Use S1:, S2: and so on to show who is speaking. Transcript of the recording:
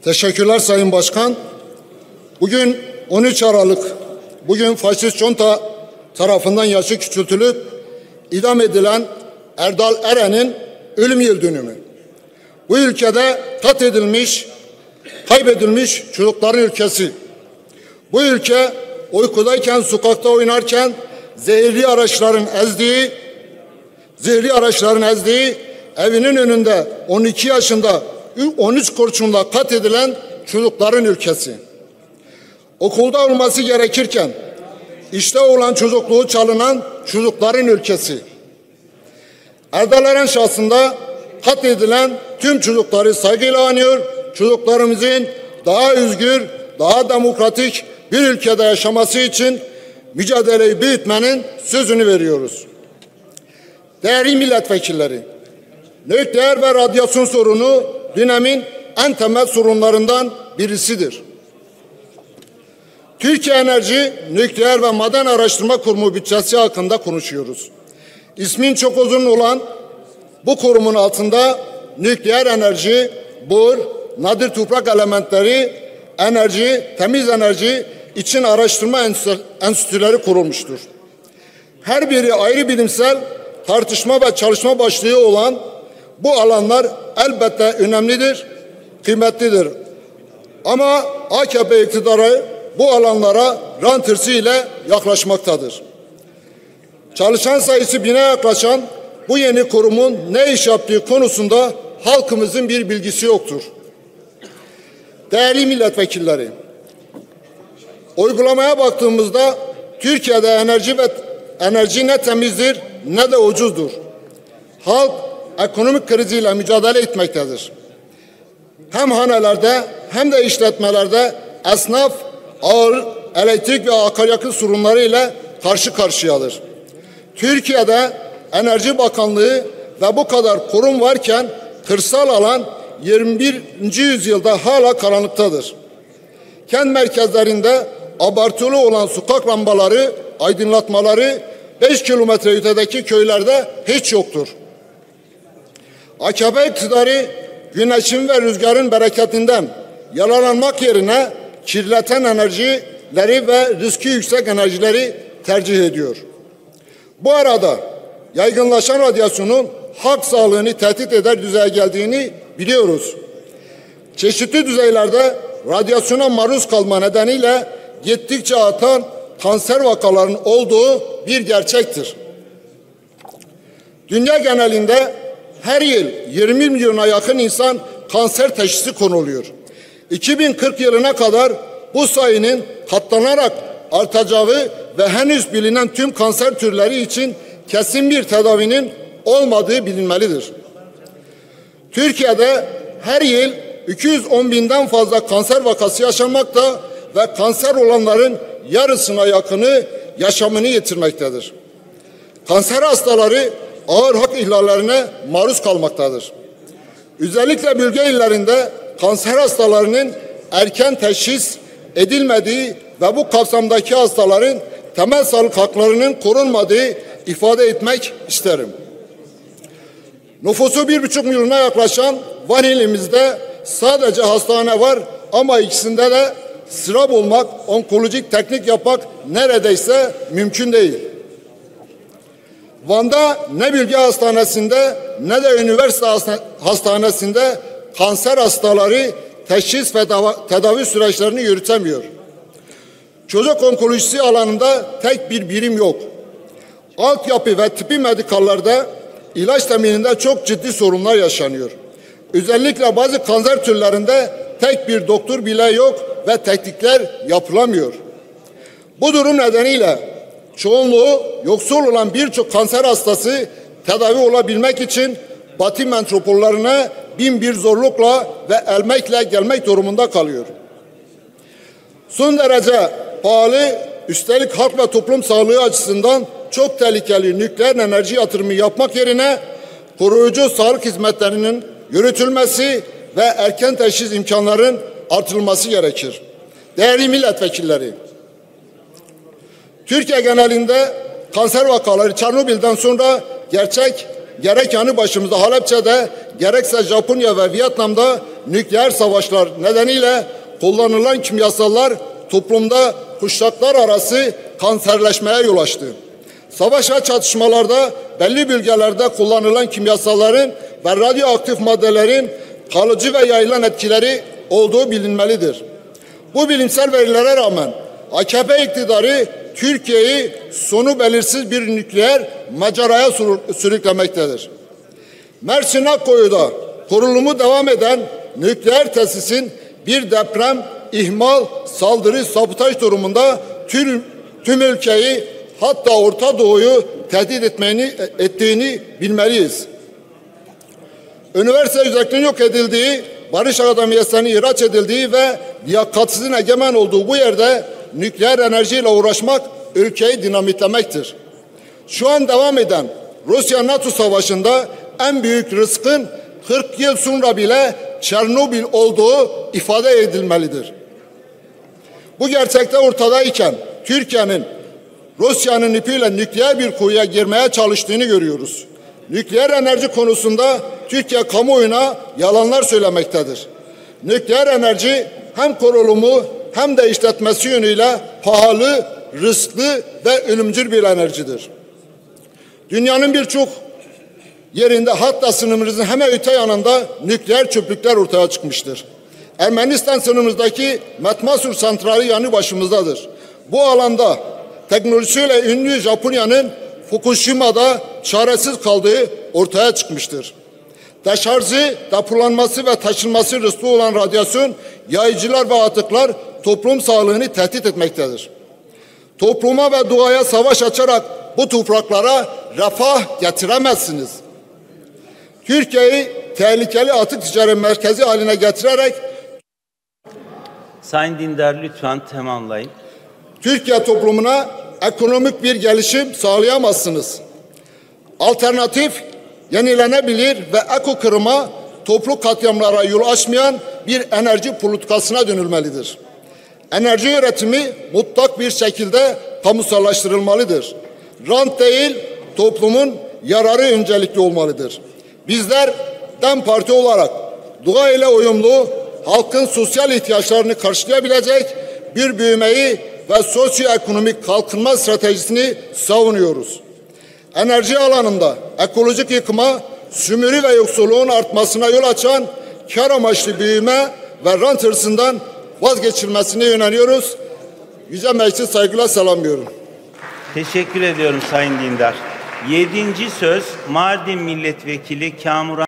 S1: Teşekkürler Sayın Başkan. Bugün 13 Aralık. Bugün faşist junta tarafından yaşı küçültülüp idam edilen Erdal Eren'in ölüm yıl dönümü. Bu ülkede katledilmiş, kaybedilmiş çocukların ülkesi. Bu ülke uykudayken, sokakta oynarken zehirli araçların ezdiği, evinin önünde 12 yaşında 13 kurşunla katledilen çocukların ülkesi. Okulda olması gerekirken işte olan çocukluğu çalınan çocukların ülkesi. Erdal Eren şahsında katledilen tüm çocukları saygıyla anıyor. Çocuklarımızın daha özgür, daha demokratik bir ülkede yaşaması için mücadeleyi büyütmenin sözünü veriyoruz. Değerli milletvekilleri, nükleer ve radyasyon sorunu dönemin en temel sorunlarından birisidir. Türkiye Enerji, Nükleer ve Maden Araştırma Kurumu bütçesi hakkında konuşuyoruz. İsmin çok uzun olan bu kurumun altında nükleer enerji, bor, nadir toprak elementleri, enerji, temiz enerji için araştırma enstitüleri kurulmuştur. Her biri ayrı bilimsel tartışma ve çalışma başlığı olan bu alanlar elbette önemlidir, kıymetlidir. Ama AKP iktidarı bu alanlara rant hırsı ile yaklaşmaktadır. Çalışan sayısı 1000'e yaklaşan bu yeni kurumun ne iş yaptığı konusunda halkımızın bir bilgisi yoktur. Değerli milletvekilleri, uygulamaya baktığımızda Türkiye'de enerji ne temizdir ne de ucuzdur. Halk ekonomik kriziyle mücadele etmektedir. Hem hanelerde hem de işletmelerde esnaf ağır elektrik ve akaryakıt sorunları ile karşı karşıyadır. Türkiye'de Enerji Bakanlığı ve bu kadar kurum varken kırsal alan 21. yüzyılda hala karanlıktadır. Kent merkezlerinde abartılı olan sokak lambaları, aydınlatmaları 5 kilometre ötedeki köylerde hiç yoktur. AKP iktidarı güneşin ve rüzgarın bereketinden yararlanmak yerine kirleten enerjileri ve riski yüksek enerjileri tercih ediyor. Bu arada yaygınlaşan radyasyonun halk sağlığını tehdit eder düzeye geldiğini biliyoruz. Çeşitli düzeylerde radyasyona maruz kalma nedeniyle gittikçe artan kanser vakalarının olduğu bir gerçektir. Dünya genelinde her yıl 20 milyona yakın insan kanser teşhisi konuluyor. 2040 yılına kadar bu sayının katlanarak artacağı ve henüz bilinen tüm kanser türleri için kesin bir tedavinin olmadığı bilinmelidir. Türkiye'de her yıl 210.000'den fazla kanser vakası yaşanmakta ve kanser olanların yarısına yakını yaşamını yitirmektedir. Kanser hastaları ağır hak ihlallerine maruz kalmaktadır. Özellikle bölge illerinde kanser hastalarının erken teşhis edilmediği ve bu kapsamdaki hastaların temel sağlık haklarının korunmadığı ifade etmek isterim. Nüfusu 1,5 milyona yaklaşan Van ilimizde sadece hastane var ama ikisinde de sıra bulmak, onkolojik teknik yapmak neredeyse mümkün değil. Van'da ne bölge hastanesinde ne de üniversite hastanesinde kanser hastaları teşhis ve tedavi süreçlerini yürütemiyor. Çocuk onkolojisi alanında tek bir birim yok. Altyapı ve tıbbi medikallarda ilaç temininde çok ciddi sorunlar yaşanıyor. Özellikle bazı kanser türlerinde tek bir doktor bile yok ve tetkikler yapılamıyor. Bu durum nedeniyle çoğunluğu yoksul olan birçok kanser hastası tedavi olabilmek için Batı metropollerine bin bir zorlukla ve elmekle gelmek durumunda kalıyor. Son derece pahalı, üstelik halk ve toplum sağlığı açısından çok tehlikeli nükleer enerji yatırımı yapmak yerine koruyucu sağlık hizmetlerinin yürütülmesi ve erken teşhis imkanlarının artırılması gerekir. Değerli milletvekilleri, Türkiye genelinde kanser vakaları Çernobil'den sonra gerek yanı başımızda Halepçe'de gerekse Japonya ve Vietnam'da nükleer savaşlar nedeniyle kullanılan kimyasallar toplumda kuşaklar arası kanserleşmeye yol açtı. Savaş ve çatışmalarda belli bölgelerde kullanılan kimyasalların ve radyoaktif maddelerin kalıcı ve yayılan etkileri olduğu bilinmelidir. Bu bilimsel verilere rağmen AKP iktidarı Türkiye'yi sonu belirsiz bir nükleer maceraya sürüklemektedir. Mersin Akkuyu'da kurulumu devam eden nükleer tesisin bir deprem, ihmal, saldırı, sabotaj durumunda tüm ülkeyi, hatta Orta Doğu'yu tehdit ettiğini bilmeliyiz. Üniversite özelliğinin yok edildiği, barış akademiyesinin ihraç edildiği ve liyakatsizin egemen olduğu bu yerde nükleer enerjiyle uğraşmak ülkeyi dinamitlemektir. Şu an devam eden Rusya-NATO savaşında en büyük rızkın 40 yıl sonra bile Çernobil olduğu ifade edilmelidir. Bu gerçekte ortadayken Türkiye'nin Rusya'nın ipiyle nükleer bir kuyuya girmeye çalıştığını görüyoruz. Nükleer enerji konusunda Türkiye kamuoyuna yalanlar söylemektedir. Nükleer enerji hem kurulumu hem de işletmesi yönüyle pahalı, riskli ve ölümcül bir enerjidir. Dünyanın birçok yerinde, hatta sınırımızın hemen öte yanında nükleer çöplükler ortaya çıkmıştır. Ermenistan sınırımızdaki Metmasur santrali yanı başımızdadır. Bu alanda teknolojisiyle ünlü Japonya'nın Fukushima'da çaresiz kaldığı ortaya çıkmıştır. Deşarjı, depolanması ve taşınması riskli olan radyasyon, yayıcılar ve atıklar toplum sağlığını tehdit etmektedir. Topluma ve doğaya savaş açarak bu topraklara refah getiremezsiniz. Türkiye'yi tehlikeli atık ticaret merkezi haline getirerek
S2: Sayın Dindar lütfen tamamlayın.
S1: Türkiye toplumuna ekonomik bir gelişim sağlayamazsınız. Alternatif, yenilenebilir ve eko kırıma, toplu katliamlara yol açmayan bir enerji politikasına dönülmelidir. Enerji üretimi mutlak bir şekilde kamusallaştırılmalıdır. Rant değil, toplumun yararı öncelikli olmalıdır. Bizler DEM Parti olarak doğa ile uyumlu, halkın sosyal ihtiyaçlarını karşılayabilecek bir büyümeyi ve sosyoekonomik kalkınma stratejisini savunuyoruz. Enerji alanında ekolojik yıkıma, sömürü ve yoksulluğun artmasına yol açan kar amaçlı büyüme ve rant hırsından vazgeçilmesine yöneliyoruz. Yüce Meclis saygıyla selamlıyorum.
S2: Teşekkür ediyorum Sayın Dindar. 7. söz Mardin Milletvekili Kamuran